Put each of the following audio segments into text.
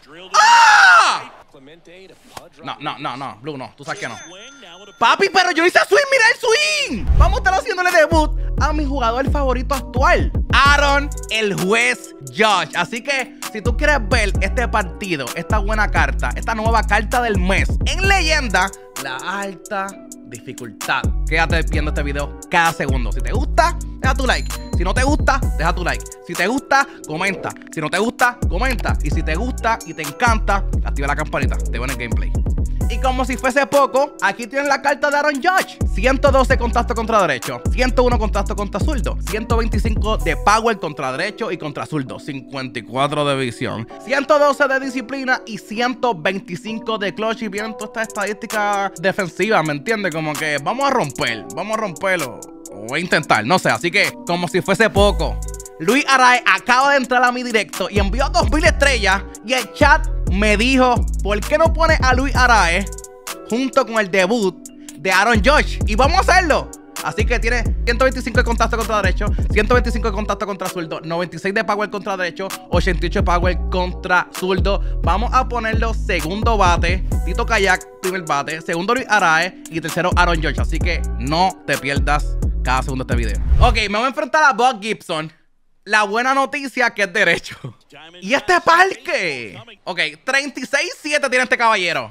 ¡Ah! No, Blue no, tú sabes que no. Papi, pero yo hice swing, mira el swing. Vamos a estar haciéndole debut a mi jugador favorito actual, Aaron, el juez Judge. Así que si tú quieres ver este partido, esta buena carta, esta nueva carta del mes en leyenda, la alta dificultad, quédate viendo este video cada segundo. Si te gusta, deja tu like. Si no te gusta, deja tu like. Si te gusta, comenta. Si no te gusta, comenta. Y si te gusta y te encanta, activa la campanita. Te veo en el gameplay. Y como si fuese poco, aquí tienes la carta de Aaron Judge. 112 contacto contra derecho, 101 contacto contra zurdo, 125 de power contra derecho y contra zurdo, 54 de visión, 112 de disciplina y 125 de clutch. Y vienen todas estas estadísticas defensivas, ¿me entiendes? Como que vamos a romperlo. O voy a intentar, no sé. Así que, como si fuese poco, Luis Araez acaba de entrar a mi directo y envió 2000 estrellas. Y el chat me dijo, ¿por qué no pones a Luis Araez junto con el debut de Aaron Judge? Y vamos a hacerlo. Así que tiene 125 de contacto contra derecho, 125 de contacto contra zurdo, 96 de power contra derecho, 88 de power contra zurdo. Vamos a ponerlo segundo bate, Tito Kayak primer bate, segundo Luis Araez y tercero Aaron Judge. Así que no te pierdas cada segundo de este video. Ok, me voy a enfrentar a Buck Gibson. La buena noticia que es derecho. ¿Y este parque? Ok, 36-7 tiene este caballero.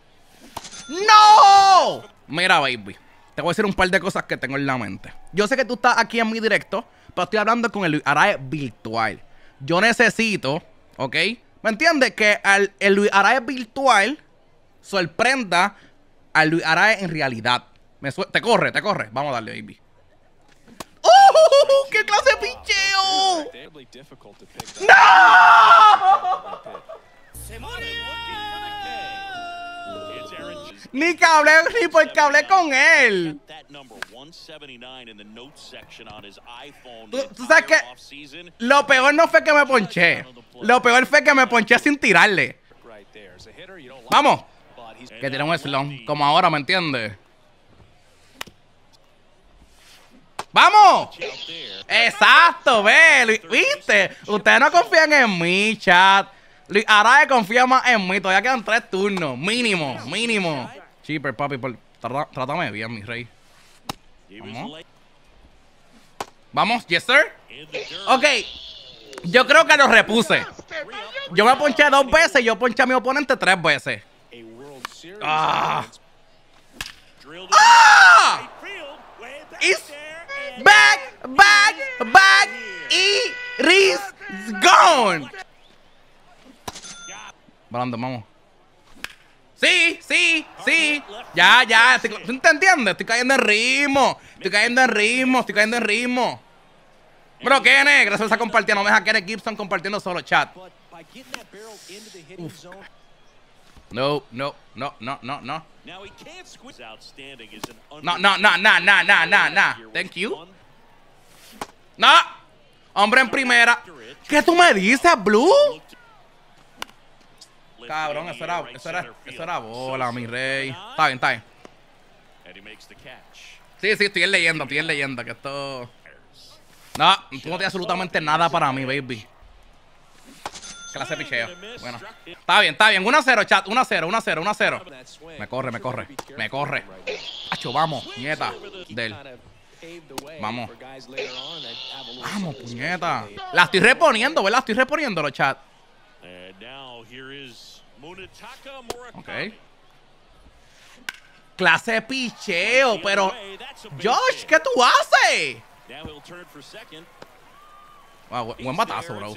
¡No! Mira, baby, te voy a decir un par de cosas que tengo en la mente. Yo sé que tú estás aquí en mi directo, pero estoy hablando con el Luis Araez virtual. Yo necesito, ¿ok? ¿Me entiendes? Que el Luis Araez virtual sorprenda al Luis Araez en realidad. Te corre. Vamos a darle, baby. ¡Qué clase de pincheo! ¡No! Ni por que hablé con él. Tú sabes que lo peor no fue que me ponché. Lo peor fue que me ponché sin tirarle. Vamos. Que tiré un slum. Como ahora, ¿me entiendes? ¡Vamos! Exacto, ve. ¿Viste? Ustedes no confían en mí, chat. Luis Araez confía más en mí. Todavía quedan 3 turnos. Mínimo. Cheaper, papi. Trátame bien, mi rey. Vamos, yes, sir. Ok. Yo creo que lo repuse. Yo me ponché 2 veces. Yo ponché a mi oponente 3 veces. ¡Ah! It's back, y Riz gone. Brandon, vamos. Sí. Ya. ¿Tú te entiendes? Estoy cayendo en ritmo. Bro, Kene, gracias a compartir. No me deja Kene Gibson compartiendo solo, chat. Uf. No. No. Thank you. No. Hombre en primera. ¿Qué tú me dices, Blue? Cabrón, eso era bola, mi rey. Está bien. Sí, estoy en leyenda, que esto... No, tú no tienes absolutamente nada para mí, baby. Clase de picheo. Bueno. Está bien. 1-0, chat. 1-0. Me corre. Acho, vamos, nieta. Vamos, puñeta. La estoy reponiendo, ¿verdad? Estoy reponiéndolo, chat. Ok. Clase de picheo, pero... Josh, ¿qué tú haces? Wow, buen batazo, bro.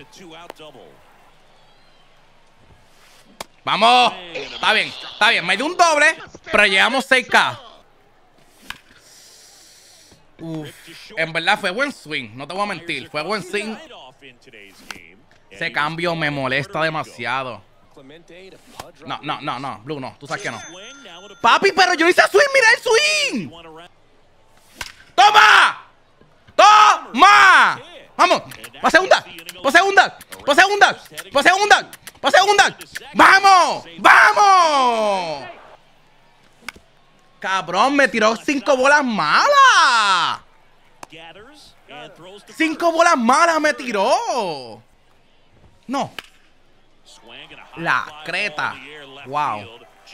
¡Vamos! Está bien. Me dio un doble, pero llevamos 6K. Uf, en verdad fue buen swing. No te voy a mentir. Fue buen swing. Ese cambio me molesta demasiado. No. Blue, no. Tú sabes que no. Papi, pero yo hice swing. Mira el swing. ¡Toma! ¡Vamos! ¡Pa' segunda! ¡Vamos! Cabrón, me tiró 5 bolas malas. 5 bolas malas me tiró. No. La creta. Wow.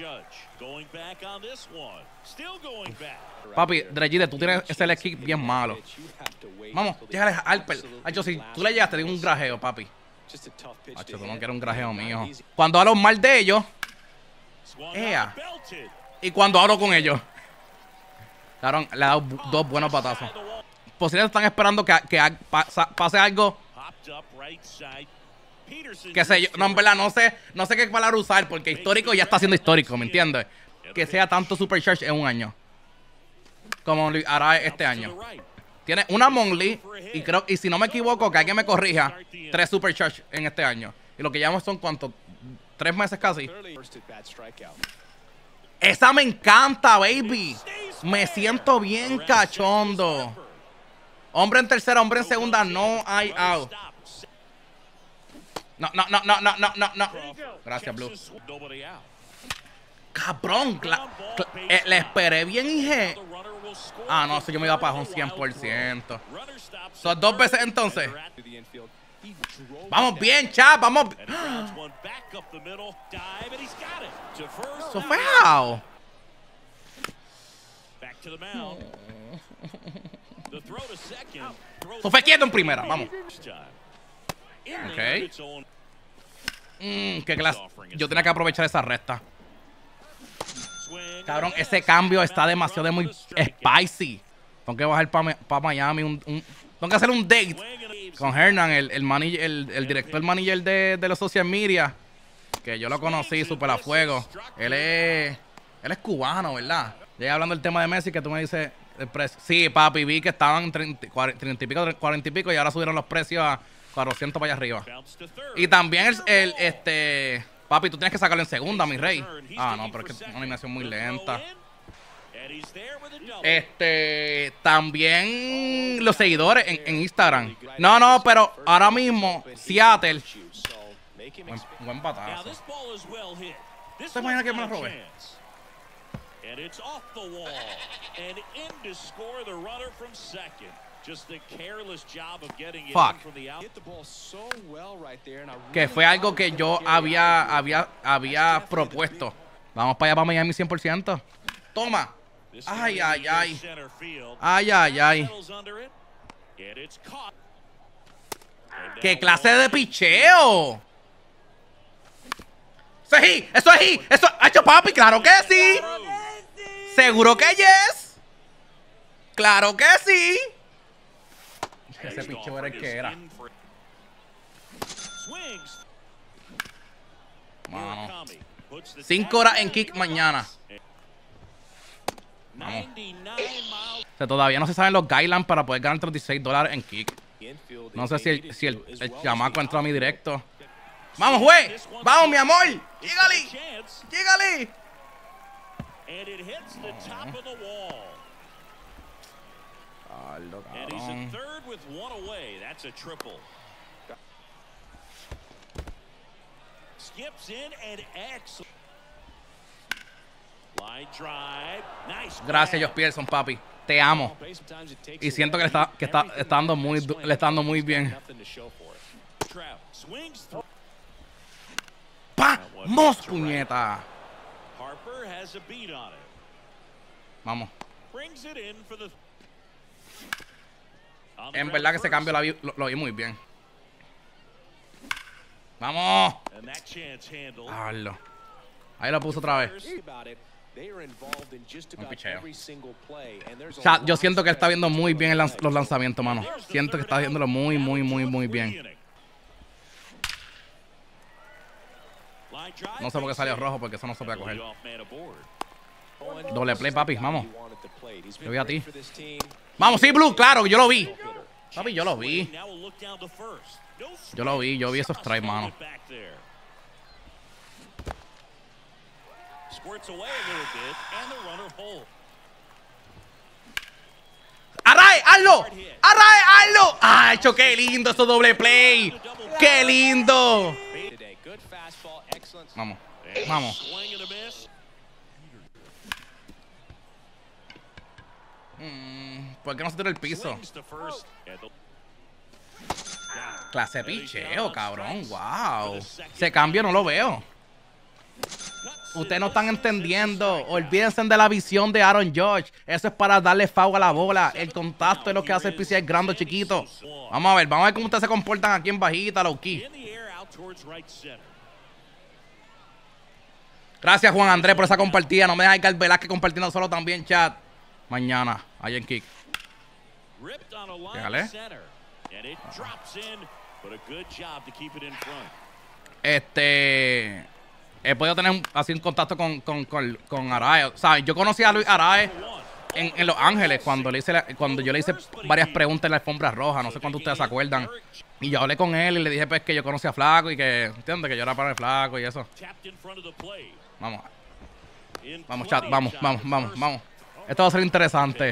Papi, Dregide, tú tienes ese leg kick bien malo. Vamos, llégale a Alper. Hacho, si tú le llegas, te digo un grajeo, papi. Hacho, tú no quieres un grajeo mío. Cuando hablo mal de ellos, ea. Y cuando hablo con ellos, claro, le ha dado dos buenos patazos. Posiblemente están esperando que pase algo. Que sé yo, no, en verdad, no sé qué palabra usar, porque histórico ya está siendo histórico, ¿me entiendes? Que sea tanto Supercharge en un año como lo hará este año. Tiene una Monly y creo, y si no me equivoco, que alguien me corrija, 3 Supercharge en este año. Y lo que llevamos son, ¿cuántos? 3 meses casi. Esa me encanta, baby. Me siento bien cachondo. Hombre en tercera, hombre en segunda, no hay out. No. Gracias, Blue. Cabrón, le esperé bien y dije. Ah, no, eso yo me iba para un 100%. Son 2 veces entonces. Vamos bien, chat, vamos. Eso fue out. Eso fue quieto en primera, vamos. Ok. Qué clase. Yo tenía que aprovechar esa recta. Cabrón, ese cambio está demasiado muy spicy. Tengo que bajar para Miami. Tengo que hacer un date con Hernan, el director manager de los social media. Que yo lo conocí súper a fuego. Él es cubano, ¿verdad? Ya hablando del tema de Messi, que tú me dices el precio. Sí, papi, vi que estaban 30 y pico, 40 y pico, y ahora subieron los precios a 400 para allá arriba. Y también papi, tú tienes que sacarlo en segunda, mi rey. Ah, no, pero es que es una animación muy lenta. También los seguidores en Instagram. No, pero ahora mismo Seattle. Buen patazo. ¿Se imagina que me lo robé? Fuck. Que fue algo que yo había propuesto. Vamos para allá, para Miami 100%. Toma. Ay. ¡Qué clase de picheo! ¡Eso es hit! ¡Eso ha hecho, papi! ¡Claro que sí! ¡Seguro que yes! ¡Claro que sí! Ese picheo era el que era. Vamos. 5 horas en kick mañana. Vamos. O sea, todavía no se saben los guidelines para poder ganar $36 en kick. No sé si el chamaco entró a mi directo. ¡Vamos, güey! ¡Vamos, mi amor! ¡Llégale! Aldo, cabrón. Gracias, Josh Pearson, papi. Te amo. Y siento que le está dando muy bien. ¡Vamos, puñeta! Vamos. En verdad que ese cambio lo vi muy bien. ¡Vamos! Hazlo. Ahí lo puso otra vez. Un picheo. O sea, yo siento que él está viendo muy bien los lanzamientos, mano. Siento que está viéndolo muy bien. No sé por qué salió rojo, porque eso no se puede coger. Doble play, papi, vamos. Yo vi a ti. Vamos, sí, Blue, claro, yo lo vi. Papi, yo vi esos strikes, mano. ¡Arrae, hazlo! ¡Ay, qué lindo eso doble play! ¡Qué lindo! Vamos. ¿Por qué no se tira el piso? Clase picheo, cabrón. Wow. Ese cambio no lo veo. Ustedes no están entendiendo. Olvídense de la visión de Aaron Judge. Eso es para darle foul a la bola. El contacto es lo que hace el PCI grande o chiquito. Vamos a ver cómo ustedes se comportan aquí en bajita, low key. Gracias, Juan Andrés, por esa compartida. No me dejes caer Velázquez compartiendo solo también, chat. Mañana, ahí en Kick. Déjale. He podido tener así un contacto con Arae. O sea, yo conocí a Luis Arae en Los Ángeles cuando yo le hice varias preguntas en la alfombra roja. No sé cuántos ustedes se acuerdan. Y yo hablé con él y le dije pues que yo conocía a Flaco y que, ¿entiendes? Que yo era para el Flaco y eso. Vamos. Vamos, chat. Vamos. Esto va a ser interesante.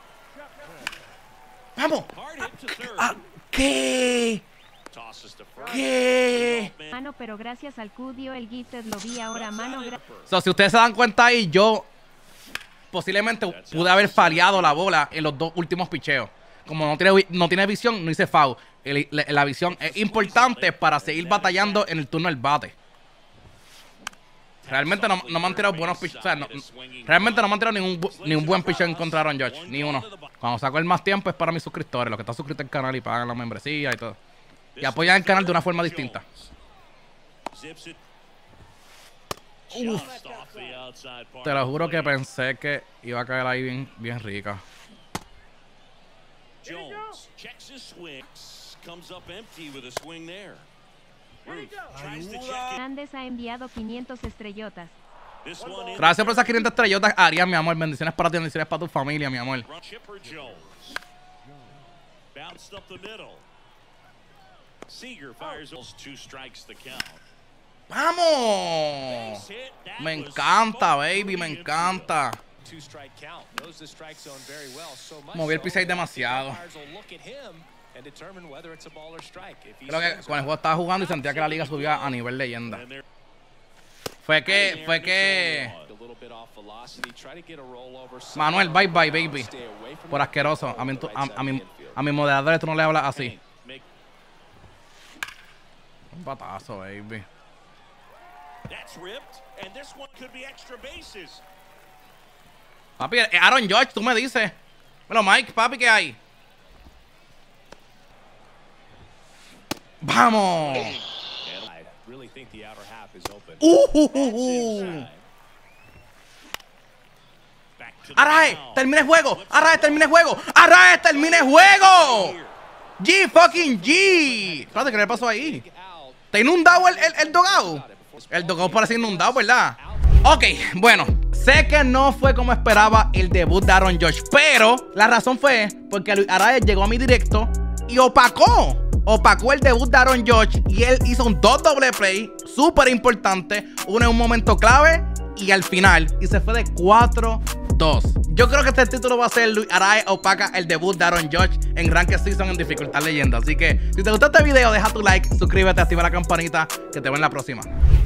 ¡Vamos! ¿Qué? ¿Qué? Mano, pero gracias al Cudio, el Gifted lo vi ahora, mano. So, si ustedes se dan cuenta ahí, yo posiblemente pude haber faleado la bola en los dos últimos picheos. Como no tiene visión, no hice foul. La visión es importante para seguir batallando en el turno del bate. Realmente no me han tirado buenos picheos. O sea, realmente no me han tirado ni un buen picheo en contra de Aaron Judge. Ni uno. Cuando saco el más tiempo es para mis suscriptores, los que están suscritos al canal y pagan la membresía y todo. Y apoyan el canal de una forma distinta. Uf. Te lo juro que pensé que iba a caer ahí bien rica. Hernández ha enviado 500 estrellotas. Gracias por esas 500 estrellotas, Arias, mi amor. Bendiciones para ti, bendiciones para tu familia, mi amor. ¡Vamos! Me encanta, baby, me encanta. Moví el PCI demasiado. Creo que con el juego estaba jugando y sentía que la liga subía a nivel leyenda. Fue que Manuel, bye bye, baby. Por asqueroso. A mi moderador tú no le hablas así. Un batazo, baby. Papi, Aaron Judge, tú me dices. Bueno, Mike, papi, ¿qué hay? ¡Vamos! ¡Arae! ¡Termina el juego! ¡Arae, termina el juego! ¡Arae, termina el juego! ¡G fucking G! Espérate, ¿qué le pasó ahí? ¿Está inundado el dogado? El dogado parece inundado, ¿verdad? Ok, bueno. Sé que no fue como esperaba el debut de Aaron Judge, pero la razón fue porque Luis Arae llegó a mi directo y opacó el debut de Aaron Judge y él hizo un 2 doble play súper importante, uno en un momento clave y al final, y se fue de 4-2. Yo creo que este título va a ser Luis Arae opaca el debut de Aaron Judge en Ranked Season en dificultad leyenda. Así que si te gustó este video, deja tu like, suscríbete, activa la campanita, que te veo en la próxima.